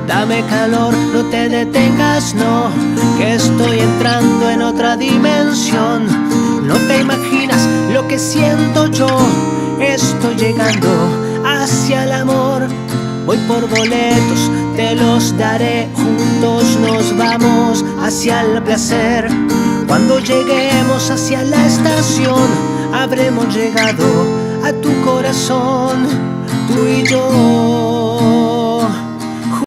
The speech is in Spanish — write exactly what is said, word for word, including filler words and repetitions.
Dame calor, no te detengas, no, que estoy entrando en otra dimensión. No te imaginas lo que siento yo, estoy llegando hacia el amor. Voy por boletos, te los daré, juntos nos vamos hacia el placer. Cuando lleguemos hacia la estación, habremos llegado a tu corazón, tú y yo.